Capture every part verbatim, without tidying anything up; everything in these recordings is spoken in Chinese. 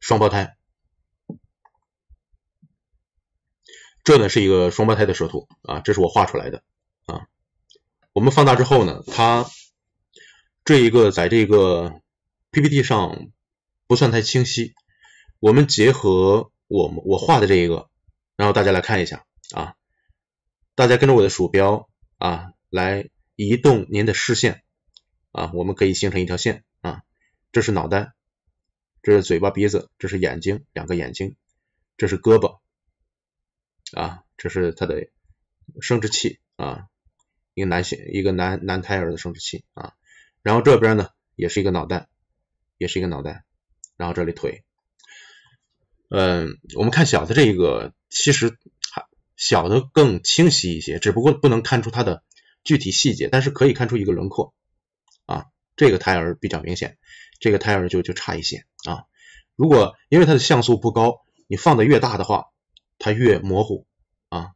双胞胎。这呢是一个双胞胎的摄图啊，这是我画出来的啊。我们放大之后呢，它这一个在这个 P P T 上不算太清晰。我们结合我们我画的这一个，然后大家来看一下啊，大家跟着我的鼠标啊来移动您的视线啊，我们可以形成一条线啊。这是脑袋，这是嘴巴鼻子，这是眼睛，两个眼睛，这是胳膊啊，这是它的生殖器啊，一个男性一个男男胎儿的生殖器啊。然后这边呢也是一个脑袋，也是一个脑袋，然后这里腿。嗯，我们看小的这个，其实小的更清晰一些，只不过不能看出它的具体细节，但是可以看出一个轮廓啊。这个胎儿比较明显，这个胎儿就就差一些啊。如果因为它的像素不高，你放的越大的话，它越模糊啊。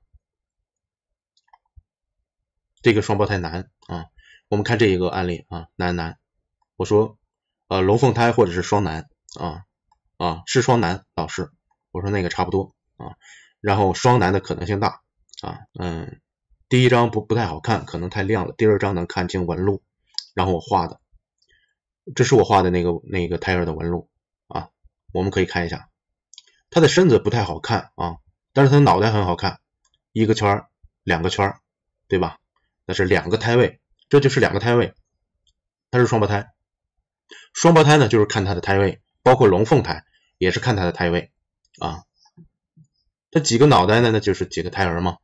这个双胞胎男啊，我们看这一个案例啊，男男，我说呃龙凤胎或者是双男啊。啊，是双男老师，我说那个差不多啊，然后双男的可能性大啊，嗯，第一张不不太好看，可能太亮了，第二张能看清纹路，然后我画的，这是我画的那个那个胎儿的纹路啊，我们可以看一下，他的身子不太好看啊，但是他的脑袋很好看，一个圈两个圈，对吧？那是两个胎位，这就是两个胎位，它是双胞胎，双胞胎呢就是看它的胎位。包括龙凤胎也是看它的胎位啊，这几个脑袋呢，那就是几个胎儿嘛